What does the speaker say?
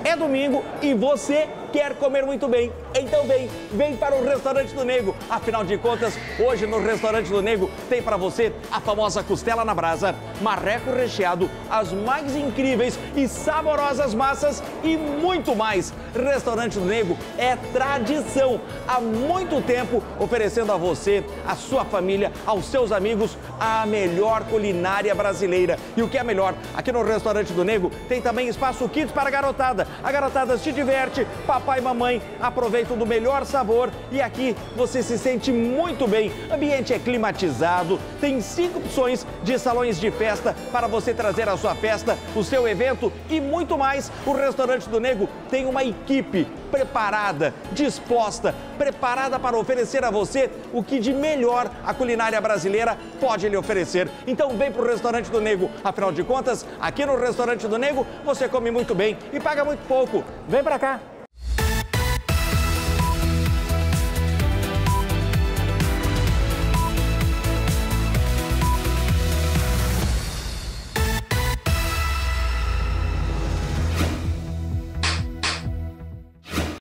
É domingo e você quer comer muito bem. Então vem para o Restaurante do Nego. Afinal de contas, hoje no Restaurante do Nego tem para você a famosa costela na brasa, marreco recheado, as mais incríveis e saborosas massas e muito mais. Restaurante do Nego é tradição. Há muito tempo oferecendo a você, a sua família, aos seus amigos, a melhor culinária brasileira. E o que é melhor, aqui no Restaurante do Nego tem também espaço kids para a garotada. A garotada se diverte, papai e mamãe aproveitam do melhor sabor e aqui você se sente muito bem. O ambiente é climatizado, tem 5 opções de salões de festa para você trazer a sua festa, o seu evento e muito mais. O Restaurante do Nego tem uma equipe preparada, disposta, preparada para oferecer a você o que de melhor a culinária brasileira pode lhe oferecer. Então vem para o Restaurante do Nego. Afinal de contas, aqui no Restaurante do Nego você come muito bem e paga muito pouco. Vem para cá!